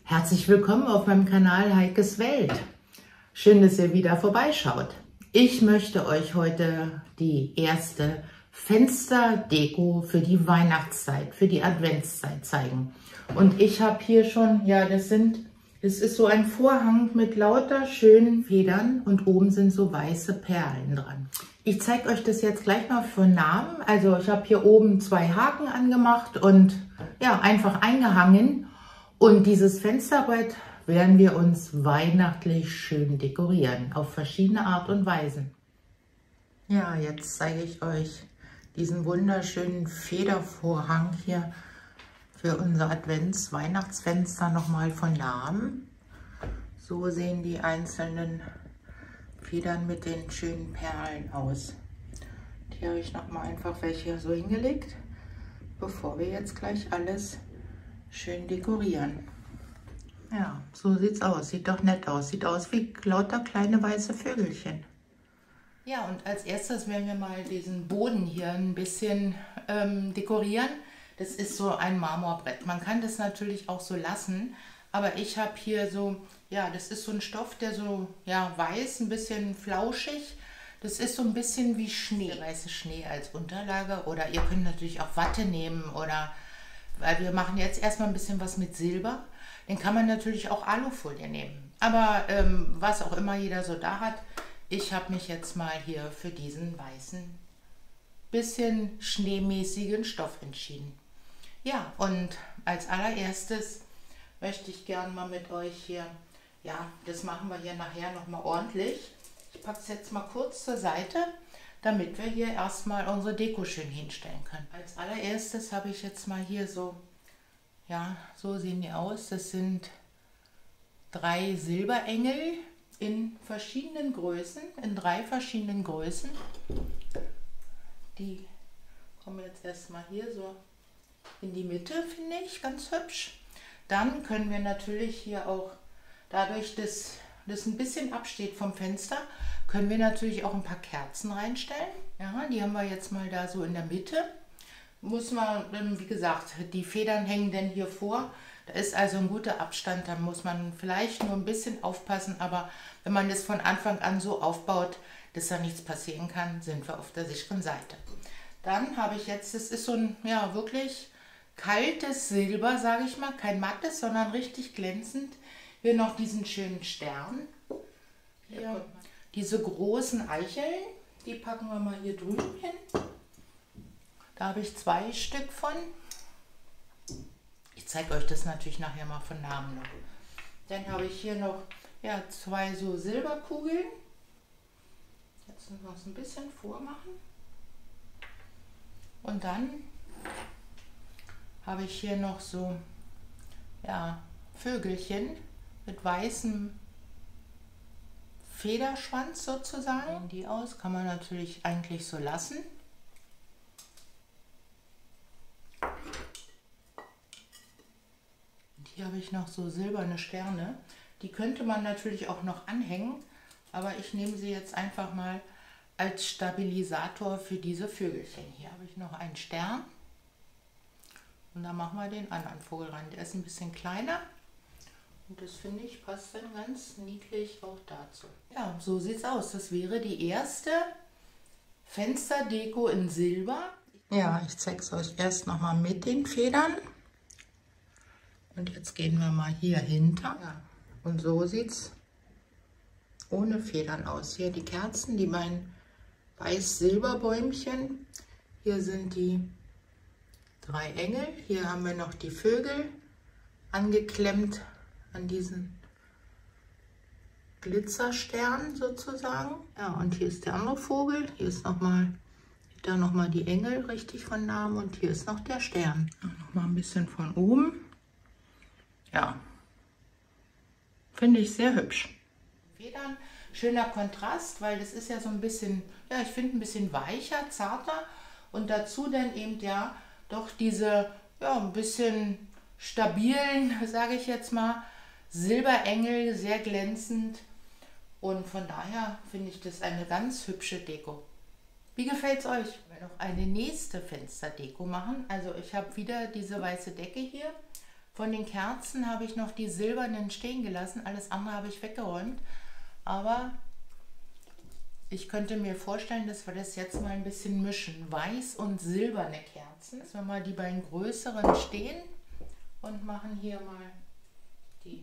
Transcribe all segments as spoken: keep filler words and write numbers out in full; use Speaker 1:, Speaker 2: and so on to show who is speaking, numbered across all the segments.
Speaker 1: Herzlich willkommen auf meinem Kanal Heikes Welt. Schön, dass ihr wieder vorbeischaut. Ich möchte euch heute die erste Fensterdeko für die Weihnachtszeit, für die Adventszeit zeigen. Und ich habe hier schon, ja, das sind, es ist so ein Vorhang mit lauter schönen Federn und oben sind so weiße Perlen dran. Ich zeige euch das jetzt gleich mal von Namen. Also ich habe hier oben zwei Haken angemacht und ja, einfach eingehangen. Und dieses Fensterbrett werden wir uns weihnachtlich schön dekorieren, auf verschiedene Art und Weisen. Ja, jetzt zeige ich euch diesen wunderschönen Federvorhang hier für unser Advents-Weihnachtsfenster nochmal von Namen. So sehen die einzelnen Federn mit den schönen Perlen aus. Die habe ich nochmal einfach welche so hingelegt, bevor wir jetzt gleich alles schön dekorieren. Ja, so sieht's aus. Sieht doch nett aus. Sieht aus wie lauter kleine weiße Vögelchen. Ja, und als erstes werden wir mal diesen Boden hier ein bisschen ähm, dekorieren. Das ist so ein Marmorbrett. Man kann das natürlich auch so lassen, aber ich habe hier so, ja, das ist so ein Stoff, der so, ja, weiß, ein bisschen flauschig. Das ist so ein bisschen wie Schnee, weiße Schnee als Unterlage. Oder ihr könnt natürlich auch Watte nehmen oder, weil wir machen jetzt erstmal ein bisschen was mit Silber. Den kann man natürlich auch Alufolie nehmen. Aber ähm, was auch immer jeder so da hat, ich habe mich jetzt mal hier für diesen weißen, bisschen schneemäßigen Stoff entschieden. Ja, und als allererstes möchte ich gern mal mit euch hier, ja, das machen wir hier nachher nochmal ordentlich. Ich packe es jetzt mal kurz zur Seite, damit wir hier erstmal unsere Deko schön hinstellen können. Als allererstes habe ich jetzt mal hier so, ja, so sehen die aus. Das sind drei Silberengel in verschiedenen Größen, in drei verschiedenen Größen. Die kommen jetzt erstmal hier so in die Mitte, finde ich, ganz hübsch. Dann können wir natürlich hier auch, dadurch, dass das ein bisschen absteht vom Fenster, können wir natürlich auch ein paar Kerzen reinstellen. Ja, die haben wir jetzt mal da so in der Mitte. Muss man, wie gesagt, die Federn hängen denn hier vor. Da ist also ein guter Abstand, da muss man vielleicht nur ein bisschen aufpassen, aber wenn man das von Anfang an so aufbaut, dass da nichts passieren kann, sind wir auf der sicheren Seite. Dann habe ich jetzt, das ist so ein, ja, wirklich kaltes Silber, sage ich mal, kein mattes, sondern richtig glänzend. Hier noch diesen schönen Stern. Hier diese großen Eicheln, die packen wir mal hier drüben hin. Da habe ich zwei Stück von. Ich zeige euch das natürlich nachher mal von Namen noch. Dann habe ich hier noch, ja, zwei so Silberkugeln. Jetzt noch ein bisschen vormachen. Und dann habe ich hier noch so, ja, Vögelchen mit weißem Federschwanz sozusagen. Sehen die aus, kann man natürlich eigentlich so lassen. Und hier habe ich noch so silberne Sterne. Die könnte man natürlich auch noch anhängen, aber ich nehme sie jetzt einfach mal als Stabilisator für diese Vögelchen. Hier habe ich noch einen Stern. Und dann machen wir den anderen Vogel ran. Der ist ein bisschen kleiner. Und das finde ich passt dann ganz niedlich auch dazu. Ja, so sieht es aus. Das wäre die erste Fensterdeko in Silber. Ja, ich zeige es euch erst nochmal mit den Federn. Und jetzt gehen wir mal hier hinter. Ja. Und so sieht es ohne Federn aus. Hier die Kerzen, die beiden Weiß-Silber-Bäumchen. Hier sind die drei Engel. Hier haben wir noch die Vögel angeklemmt an diesen Glitzerstern sozusagen. Ja, und hier ist der andere Vogel. Hier ist nochmal da noch mal die Engel richtig von Namen und hier ist noch der Stern. Noch mal ein bisschen von oben. Ja, finde ich sehr hübsch. Federn, schöner Kontrast, weil das ist ja so ein bisschen, ja, ich finde ein bisschen weicher, zarter und dazu dann eben ja doch diese, ja, ein bisschen stabilen, sage ich jetzt mal, Silberengel, sehr glänzend und von daher finde ich das eine ganz hübsche Deko. Wie gefällt es euch? Wir noch eine nächste Fensterdeko machen. Also ich habe wieder diese weiße Decke hier Von den Kerzen habe ich noch die silbernen stehen gelassen, alles andere habe ich weggeräumt. Aber ich könnte mir vorstellen, dass wir das jetzt mal ein bisschen mischen. Weiß und silberne Kerzen. Lassen wir mal die beiden größeren stehen und machen hier mal die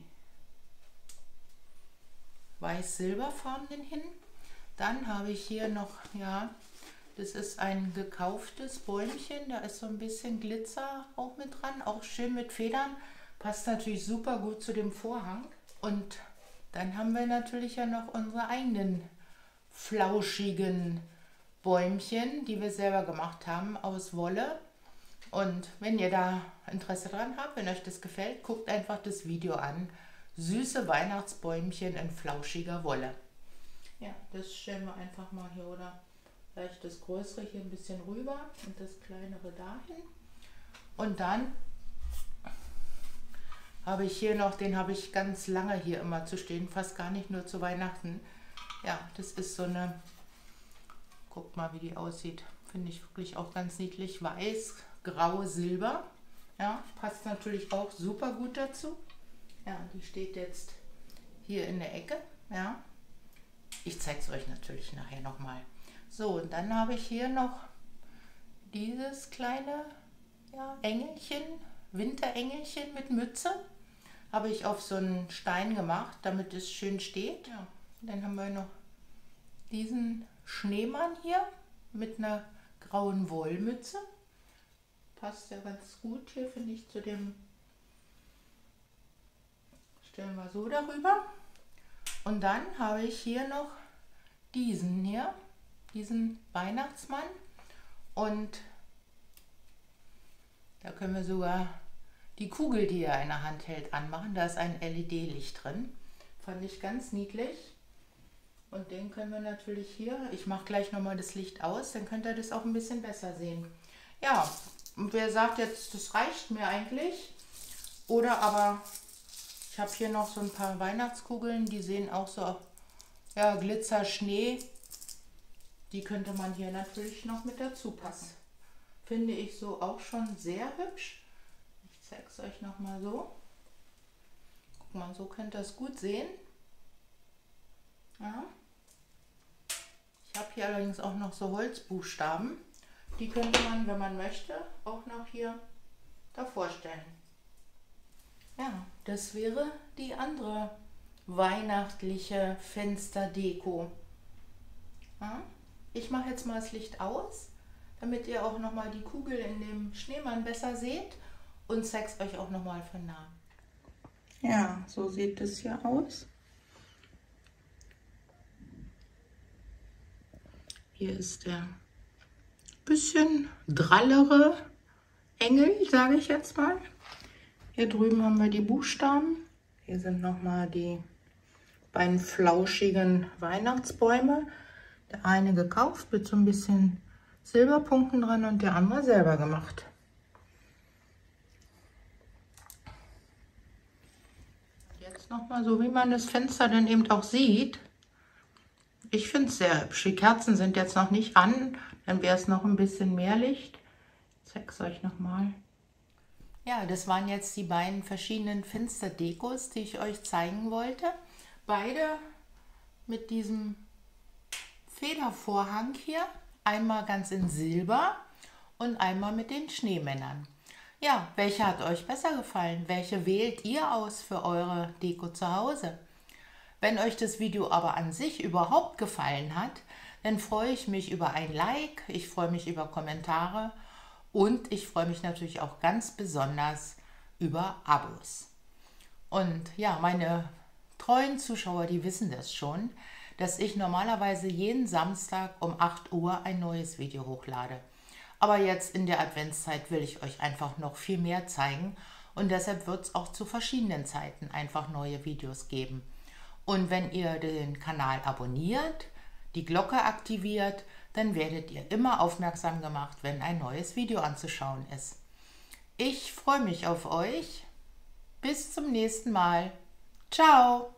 Speaker 1: weiß-silberfarbenen hin. Dann habe ich hier noch, ja, das ist ein gekauftes Bäumchen. Da ist so ein bisschen Glitzer auch mit dran, auch schön mit Federn. Passt natürlich super gut zu dem Vorhang. Und dann haben wir natürlich ja noch unsere eigenen flauschigen Bäumchen, die wir selber gemacht haben aus Wolle. Und wenn ihr da Interesse dran habt, wenn euch das gefällt, guckt einfach das Video an. Süße Weihnachtsbäumchen in flauschiger Wolle. Ja, das stellen wir einfach mal hier, oder vielleicht das größere hier ein bisschen rüber und das kleinere dahin. Und dann habe ich hier noch, den habe ich ganz lange hier immer zu stehen, fast gar nicht nur zu Weihnachten. Ja, das ist so eine, guckt mal, wie die aussieht, finde ich wirklich auch ganz niedlich, weiß, grau, silber. Ja, passt natürlich auch super gut dazu. Ja, die steht jetzt hier in der Ecke. Ja, ich zeige es euch natürlich nachher nochmal. So, und dann habe ich hier noch dieses kleine, ja, Engelchen, Winterengelchen mit Mütze. Habe ich auf so einen Stein gemacht, damit es schön steht. Ja. Dann haben wir noch diesen Schneemann hier mit einer grauen Wollmütze. Passt ja ganz gut hier, finde ich, zu dem. Stellen wir so darüber. Und dann habe ich hier noch diesen hier, diesen Weihnachtsmann. Und da können wir sogar die Kugel, die er in der Hand hält, anmachen. Da ist ein L E D-Licht drin. Fand ich ganz niedlich. Und den können wir natürlich hier, ich mache gleich nochmal das Licht aus, dann könnt ihr das auch ein bisschen besser sehen. Ja, und wer sagt jetzt, das reicht mir eigentlich, oder aber ich habe hier noch so ein paar Weihnachtskugeln, die sehen auch so, ja, Glitzer, Schnee, die könnte man hier natürlich noch mit dazu passen. Finde ich so auch schon sehr hübsch. Ich zeige es euch nochmal so. Guck mal, so könnt ihr es gut sehen. Ja. Ich habe hier allerdings auch noch so Holzbuchstaben. Die könnte man, wenn man möchte, auch noch hier davor stellen. Ja, das wäre die andere weihnachtliche Fensterdeko. Ja. Ich mache jetzt mal das Licht aus, damit ihr auch nochmal die Kugel in dem Schneemann besser seht und zeige es euch auch nochmal von nah. Ja, so sieht es hier aus. Hier ist der bisschen drallere Engel, sage ich jetzt mal. Hier drüben haben wir die Buchstaben. Hier sind nochmal die beiden flauschigen Weihnachtsbäume. Der eine gekauft mit so ein bisschen Silberpunkten dran und der andere selber gemacht. Jetzt nochmal so, wie man das Fenster dann eben auch sieht. Ich finde es sehr hübsch. Die Kerzen sind jetzt noch nicht an, dann wäre es noch ein bisschen mehr Licht. Ich zeige es euch nochmal. Ja, das waren jetzt die beiden verschiedenen Fensterdekos, die ich euch zeigen wollte. Beide mit diesem Federvorhang hier. Einmal ganz in Silber und einmal mit den Schneemännern. Ja, welche hat euch besser gefallen? Welche wählt ihr aus für eure Deko zu Hause? Wenn euch das Video aber an sich überhaupt gefallen hat, dann freue ich mich über ein Like, ich freue mich über Kommentare und ich freue mich natürlich auch ganz besonders über Abos. Und ja, meine treuen Zuschauer, die wissen das schon, dass ich normalerweise jeden Samstag um acht Uhr ein neues Video hochlade. Aber jetzt in der Adventszeit will ich euch einfach noch viel mehr zeigen und deshalb wird es auch zu verschiedenen Zeiten einfach neue Videos geben. Und wenn ihr den Kanal abonniert, die Glocke aktiviert, dann werdet ihr immer aufmerksam gemacht, wenn ein neues Video anzuschauen ist. Ich freue mich auf euch. Bis zum nächsten Mal. Ciao!